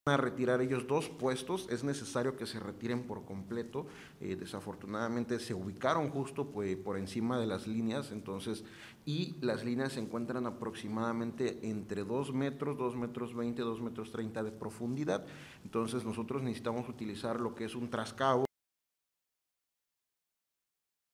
a retirar ellos 2 puestos, es necesario que se retiren por completo. Desafortunadamente se ubicaron justo por encima de las líneas, entonces, y las líneas se encuentran aproximadamente entre 2 metros, 2 metros 20, 2 metros 30 de profundidad. Entonces nosotros necesitamos utilizar lo que es un trascabo